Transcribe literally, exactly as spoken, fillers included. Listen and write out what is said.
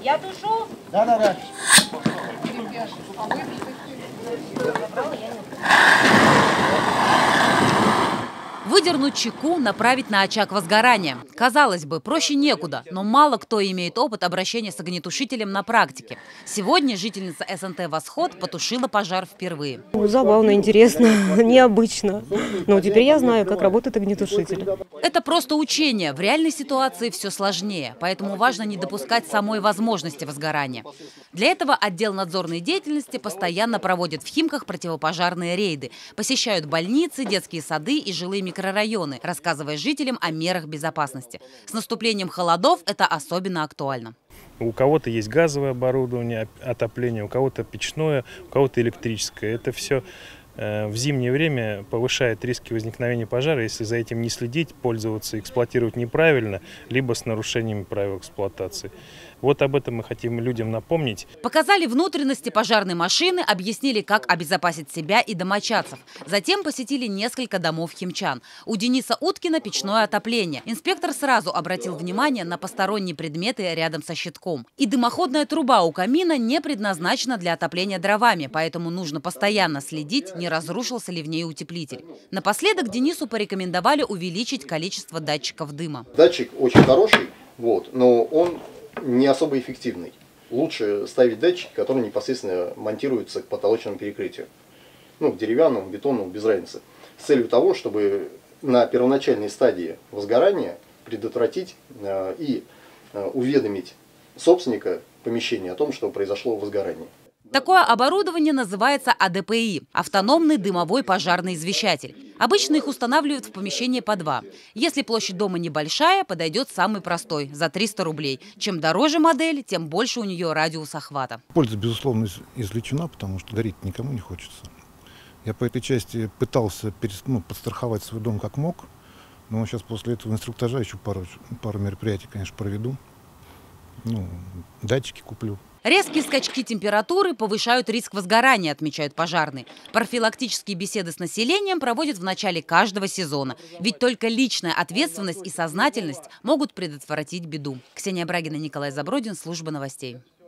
Я тушу? Да, да, да. Выдернуть чеку, направить на очаг возгорания. Казалось бы, проще некуда, но мало кто имеет опыт обращения с огнетушителем на практике. Сегодня жительница эс эн тэ «Восход» потушила пожар впервые. Забавно, интересно, необычно. Но теперь я знаю, как работает огнетушитель. Это просто учение. В реальной ситуации все сложнее, поэтому важно не допускать самой возможности возгорания. Для этого отдел надзорной деятельности постоянно проводит в Химках противопожарные рейды, посещают больницы, детские сады и жилые микрорайоны, рассказывая жителям о мерах безопасности. С наступлением холодов это особенно актуально. У кого-то есть газовое оборудование, отопление, у кого-то печное, у кого-то электрическое. Это все в зимнее время повышает риски возникновения пожара, если за этим не следить, пользоваться, эксплуатировать неправильно, либо с нарушениями правил эксплуатации. Вот об этом мы хотим людям напомнить. Показали внутренности пожарной машины, объяснили, как обезопасить себя и домочадцев. Затем посетили несколько домов химчан. У Дениса Уткина печное отопление. Инспектор сразу обратил внимание на посторонние предметы рядом со щитком. И дымоходная труба у камина не предназначена для отопления дровами, поэтому нужно постоянно следить, не разрушился ли в ней утеплитель. Напоследок Денису порекомендовали увеличить количество датчиков дыма. Датчик очень хороший, вот, но он не особо эффективный. Лучше ставить датчики, которые непосредственно монтируются к потолочному перекрытию. Ну, к деревянному, бетонному, без разницы. С целью того, чтобы на первоначальной стадии возгорания предотвратить э, и э, уведомить собственника помещения о том, что произошло возгорание. Такое оборудование называется а дэ пэ и – автономный дымовой пожарный извещатель. Обычно их устанавливают в помещении по два. Если площадь дома небольшая, подойдет самый простой – за триста рублей. Чем дороже модель, тем больше у нее радиус охвата. Польза, безусловно, извлечена, потому что гореть никому не хочется. Я по этой части пытался ну, подстраховать свой дом как мог, но сейчас после этого инструктажа еще пару, пару мероприятий, конечно, проведу. Ну, датчики куплю. Резкие скачки температуры повышают риск возгорания, отмечают пожарные. Профилактические беседы с населением проводят в начале каждого сезона. Ведь только личная ответственность и сознательность могут предотвратить беду. Ксения Брагина, Николай Забродин, служба новостей.